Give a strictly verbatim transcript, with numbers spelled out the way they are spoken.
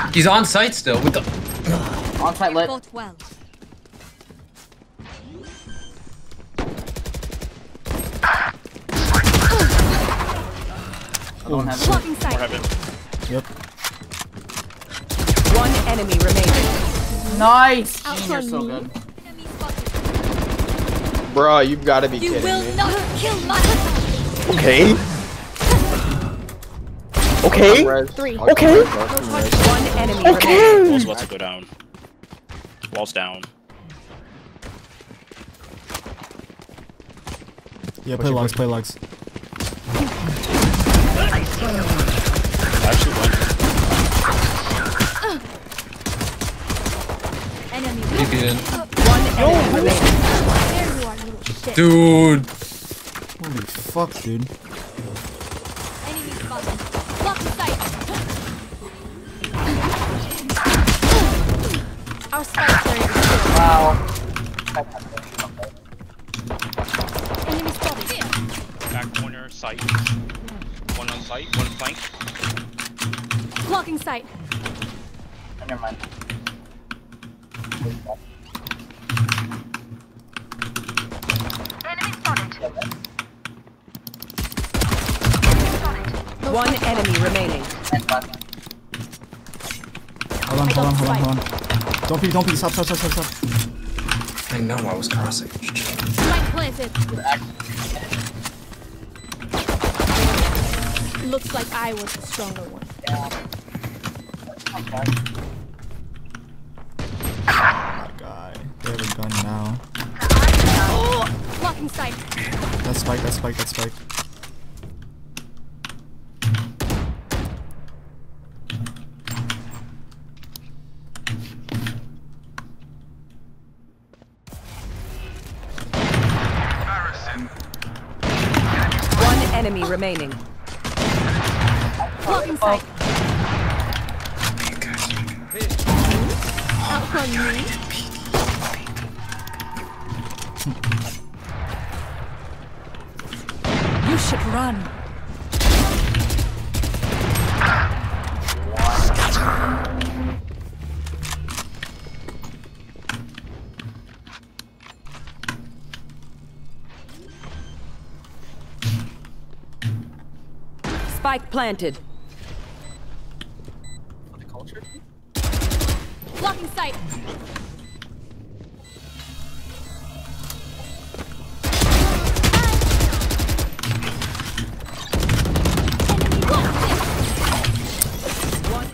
He's on site still with the. On site lit. Well. I don't have Blocking it. sight. Yep. One enemy remaining. Nice! Out You're on so me. good. Enemy spotted. Bruh, you've got to be You kidding will me. not kill my. Okay. Okay. Three. Okay. One enemy Okay. remaining. Wall's about to go down. Wall's down. Yeah, play logs, play logs. Actually, one. Enemy. He beat it. One enemy remaining. There you are, little shit. Dude. Holy fuck, dude. Enemy spotted. Blocking sight. Our spike carrier. Wow. Enemy spotted. Back corner, sight. One on sight, one flank. Blocking sight. Oh, never mind. One enemy remaining. Hold on, hold on, hold on, hold on. Don't peek, don't peek. Stop, stop, stop, stop, stop. I know I was crossing. Spike planted. Looks like I was the stronger one. Oh my god. They have a gun now. Oh, blocking sight. That's spike, that's spike, that's spike. One enemy remaining. Blocking sight. Out on me. You should run. Spike planted.